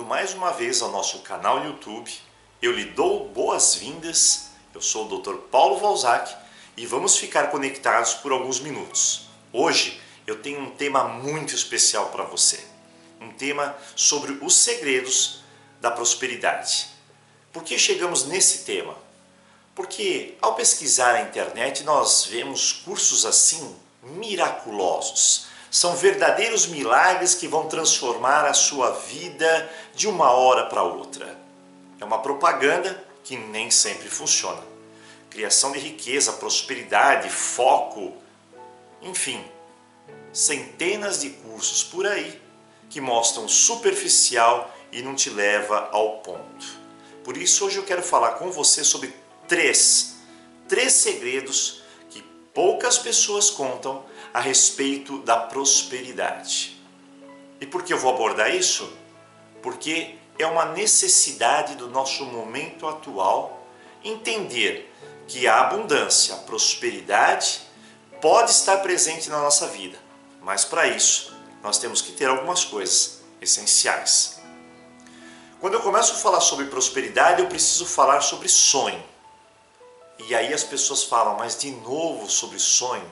mais uma vez ao nosso canal YouTube. Eu lhe dou boas-vindas, eu sou o Dr. Paulo Valzac e vamos ficar conectados por alguns minutos. Hoje eu tenho um tema muito especial para você, um tema sobre os segredos da prosperidade. Por que chegamos nesse tema? Porque ao pesquisar na internet nós vemos cursos assim miraculosos. São verdadeiros milagres que vão transformar a sua vida de uma hora para outra. É uma propaganda que nem sempre funciona. Criação de riqueza, prosperidade, foco, enfim, centenas de cursos por aí que mostram superficial e não te leva ao ponto. Por isso hoje eu quero falar com você sobre três segredos que poucas pessoas contam a respeito da prosperidade. E por que eu vou abordar isso? Porque é uma necessidade do nosso momento atual entender que a abundância, a prosperidade pode estar presente na nossa vida, mas para isso nós temos que ter algumas coisas essenciais. Quando eu começo a falar sobre prosperidade, eu preciso falar sobre sonho. E aí as pessoas falam, mas de novo sobre sonho?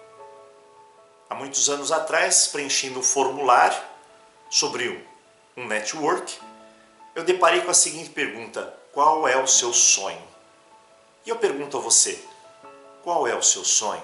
Há muitos anos atrás, preenchendo um formulário sobre um network, eu deparei com a seguinte pergunta: qual é o seu sonho? E eu pergunto a você, qual é o seu sonho?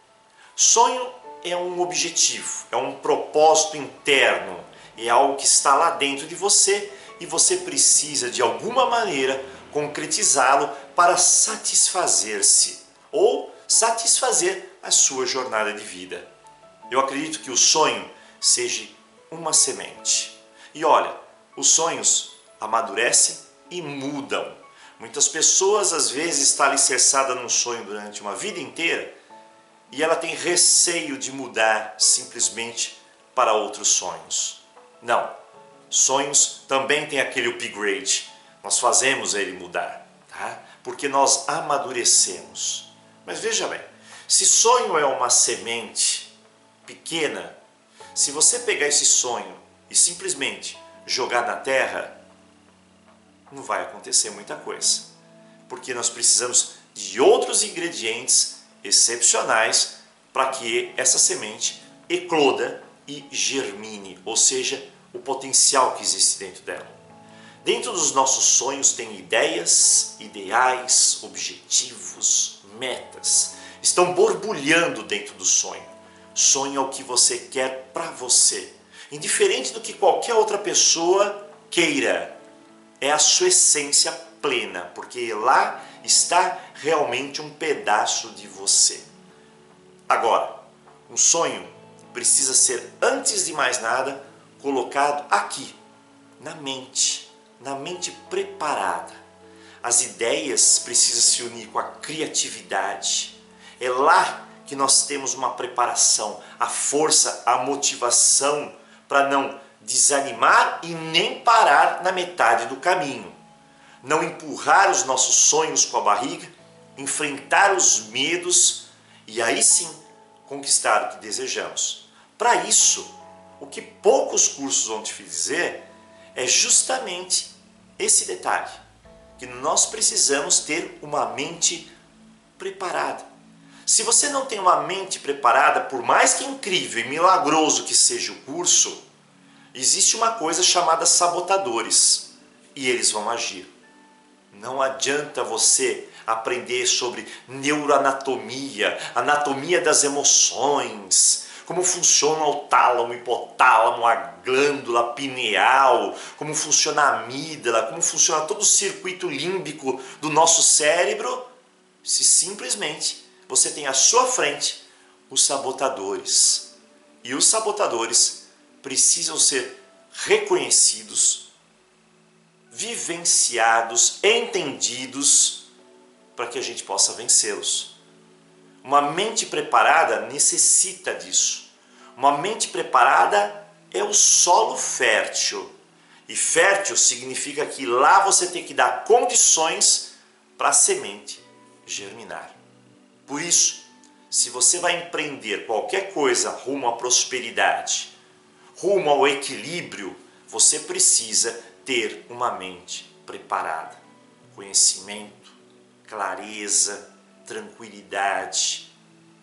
Sonho é um objetivo, é um propósito interno, é algo que está lá dentro de você e você precisa de alguma maneira concretizá-lo para satisfazer-se ou satisfazer a sua jornada de vida. Eu acredito que o sonho seja uma semente. E olha, os sonhos amadurecem e mudam. Muitas pessoas às vezes estão alicerçadas num sonho durante uma vida inteira e ela tem receio de mudar simplesmente para outros sonhos. Não, sonhos também têm aquele upgrade. Nós fazemos ele mudar, tá? Porque nós amadurecemos. Mas veja bem, se sonho é uma semente pequena, se você pegar esse sonho e simplesmente jogar na terra, não vai acontecer muita coisa, porque nós precisamos de outros ingredientes excepcionais para que essa semente ecloda e germine, ou seja, o potencial que existe dentro dela. Dentro dos nossos sonhos tem ideias, ideais, objetivos, metas, estão borbulhando dentro do sonho. Sonho é o que você quer para você, indiferente do que qualquer outra pessoa queira. É a sua essência plena, porque lá está realmente um pedaço de você. Agora, um sonho precisa ser, antes de mais nada, colocado aqui, na mente preparada. As ideias precisam se unir com a criatividade. É lá que nós temos uma preparação, a força, a motivação para não desanimar e nem parar na metade do caminho. Não empurrar os nossos sonhos com a barriga, enfrentar os medos e aí sim conquistar o que desejamos. Para isso, o que poucos cursos vão te dizer é justamente esse detalhe, que nós precisamos ter uma mente preparada. Se você não tem uma mente preparada, por mais que incrível e milagroso que seja o curso, existe uma coisa chamada sabotadores e eles vão agir. Não adianta você aprender sobre neuroanatomia, anatomia das emoções, como funciona o tálamo, hipotálamo, a glândula pineal, como funciona a amígdala, como funciona todo o circuito límbico do nosso cérebro, se simplesmente você tem à sua frente os sabotadores. E os sabotadores precisam ser reconhecidos, vivenciados, entendidos, para que a gente possa vencê-los. Uma mente preparada necessita disso. Uma mente preparada é o solo fértil. E fértil significa que lá você tem que dar condições para a semente germinar. Por isso, se você vai empreender qualquer coisa rumo à prosperidade, rumo ao equilíbrio, você precisa ter uma mente preparada. Conhecimento, clareza, tranquilidade,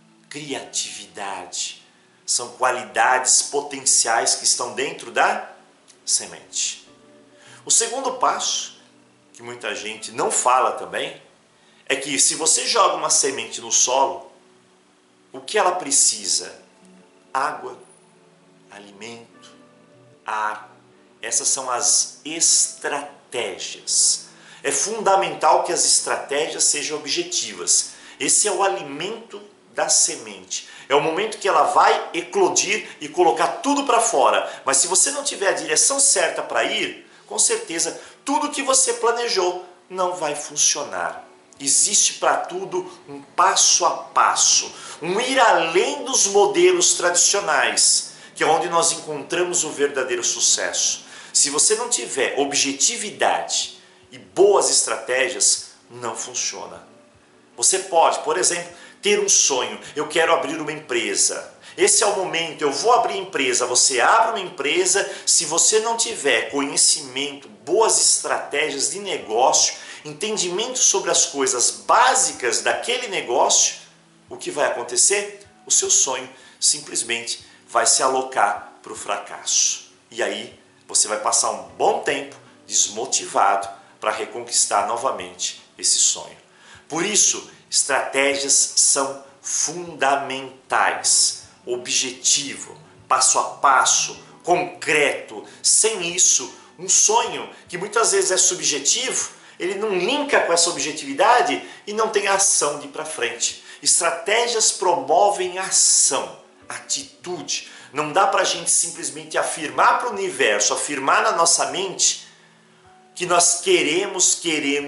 criatividade são qualidades potenciais que estão dentro da semente. O segundo passo, que muita gente não fala também, é que se você joga uma semente no solo, o que ela precisa? Água, alimento, ar. Essas são as estratégias. É fundamental que as estratégias sejam objetivas. Esse é o alimento da semente. É o momento que ela vai eclodir e colocar tudo para fora. Mas se você não tiver a direção certa para ir, com certeza tudo que você planejou não vai funcionar. Existe para tudo um passo a passo, um ir além dos modelos tradicionais, que é onde nós encontramos o verdadeiro sucesso. Se você não tiver objetividade e boas estratégias, não funciona. Você pode, por exemplo, ter um sonho. Eu quero abrir uma empresa. Esse é o momento, eu vou abrir empresa. Você abre uma empresa, se você não tiver conhecimento, boas estratégias de negócio, entendimento sobre as coisas básicas daquele negócio, o que vai acontecer? O seu sonho simplesmente vai se alocar para o fracasso. E aí você vai passar um bom tempo desmotivado para reconquistar novamente esse sonho. Por isso, estratégias são fundamentais. Objetivo, passo a passo, concreto. Sem isso, um sonho que muitas vezes é subjetivo, ele não linka com essa objetividade e não tem ação de ir para frente. Estratégias promovem ação, atitude. Não dá para a gente simplesmente afirmar para o universo, afirmar na nossa mente que nós queremos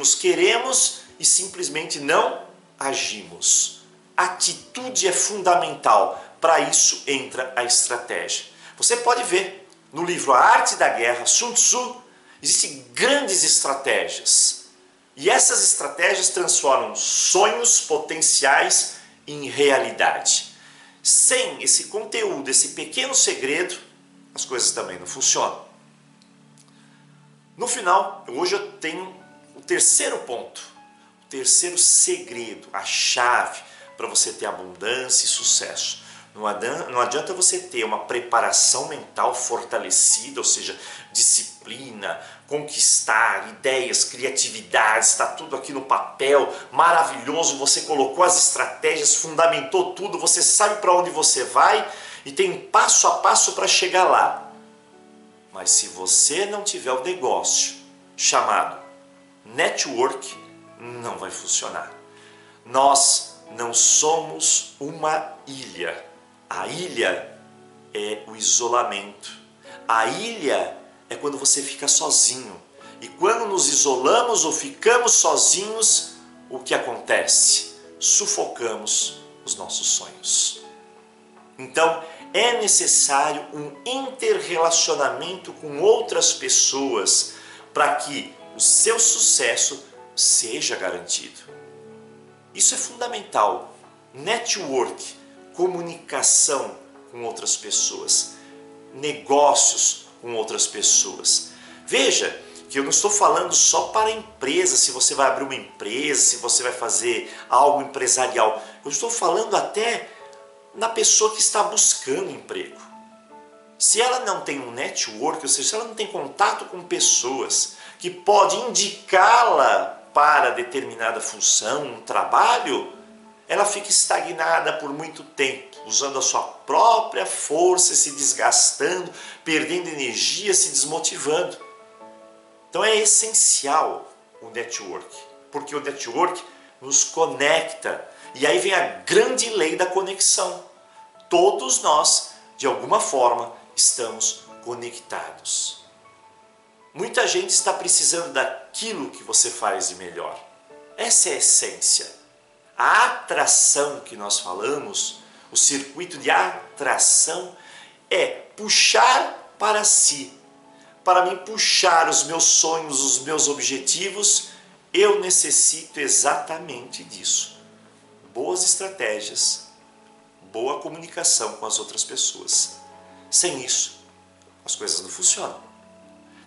e simplesmente não agimos. Atitude é fundamental. Para isso entra a estratégia. Você pode ver no livro A Arte da Guerra, Sun Tzu, existem grandes estratégias. E essas estratégias transformam sonhos potenciais em realidade. Sem esse conteúdo, esse pequeno segredo, as coisas também não funcionam. No final, hoje eu tenho o terceiro ponto, o terceiro segredo, a chave para você ter abundância e sucesso. Não adianta você ter uma preparação mental fortalecida, ou seja, disciplina, conquistar, ideias, criatividade, está tudo aqui no papel, maravilhoso, você colocou as estratégias, fundamentou tudo, você sabe para onde você vai e tem passo a passo para chegar lá. Mas se você não tiver o negócio chamado network, não vai funcionar. Nós não somos uma ilha. A ilha é o isolamento. A ilha é quando você fica sozinho. E quando nos isolamos ou ficamos sozinhos, o que acontece? Sufocamos os nossos sonhos. Então, é necessário um interrelacionamento com outras pessoas para que o seu sucesso seja garantido. Isso é fundamental. Network, comunicação com outras pessoas, negócios com outras pessoas. Veja que eu não estou falando só para a empresa, se você vai abrir uma empresa, se você vai fazer algo empresarial. Eu estou falando até na pessoa que está buscando emprego. Se ela não tem um network, ou seja, se ela não tem contato com pessoas que pode indicá-la para determinada função, um trabalho, ela fica estagnada por muito tempo, usando a sua própria força, se desgastando, perdendo energia, se desmotivando. Então é essencial o network, porque o network nos conecta. E aí vem a grande lei da conexão. Todos nós, de alguma forma, estamos conectados. Muita gente está precisando daquilo que você faz de melhor. Essa é a essência. A atração que nós falamos, o circuito de atração, é puxar para si. Para me puxar os meus sonhos, os meus objetivos, eu necessito exatamente disso. Boas estratégias, boa comunicação com as outras pessoas. Sem isso, as coisas não funcionam.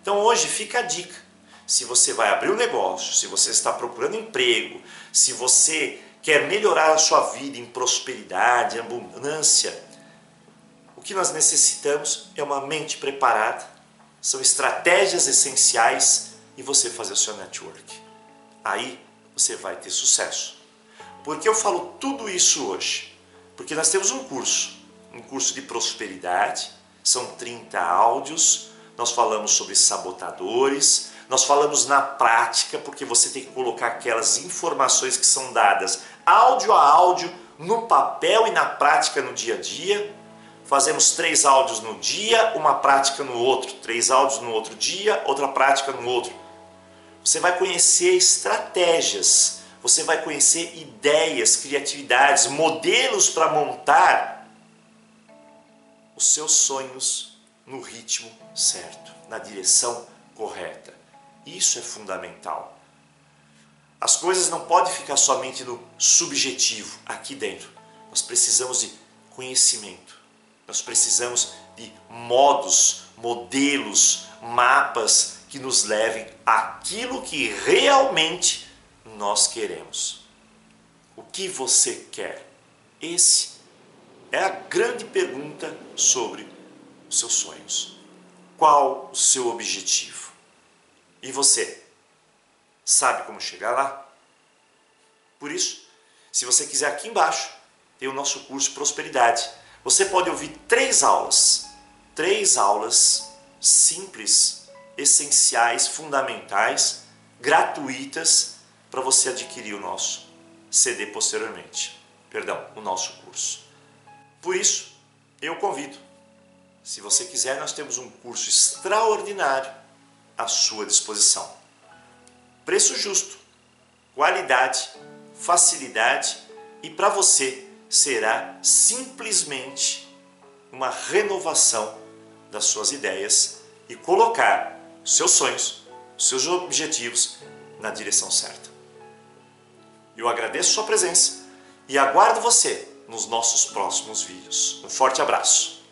Então hoje fica a dica. Se você vai abrir um negócio, se você está procurando emprego, se você quer melhorar a sua vida em prosperidade, abundância, o que nós necessitamos é uma mente preparada, são estratégias essenciais e você fazer o seu network. Aí você vai ter sucesso. Por que eu falo tudo isso hoje? Porque nós temos um curso de prosperidade, são 30 áudios, nós falamos sobre sabotadores, nós falamos na prática, porque você tem que colocar aquelas informações que são dadas áudio a áudio, no papel e na prática no dia a dia. Fazemos 3 áudios no dia, uma prática no outro, 3 áudios no outro dia, outra prática no outro. Você vai conhecer estratégias, você vai conhecer ideias, criatividades, modelos para montar os seus sonhos no ritmo certo, na direção correta. Isso é fundamental. As coisas não podem ficar somente no subjetivo, aqui dentro. Nós precisamos de conhecimento. Nós precisamos de modos, modelos, mapas que nos levem àquilo que realmente nós queremos. O que você quer? Esse é a grande pergunta sobre os seus sonhos. Qual o seu objetivo? E você? Sabe como chegar lá? Por isso, se você quiser, aqui embaixo tem o nosso curso Prosperidade. Você pode ouvir 3 aulas simples, essenciais, fundamentais, gratuitas, para você adquirir o nosso CD posteriormente. Perdão, o nosso curso. Por isso, eu convido. Se você quiser, nós temos um curso extraordinário à sua disposição. Preço justo, qualidade, facilidade e para você será simplesmente uma renovação das suas ideias e colocar os seus sonhos, os seus objetivos na direção certa. Eu agradeço sua presença e aguardo você nos nossos próximos vídeos. Um forte abraço!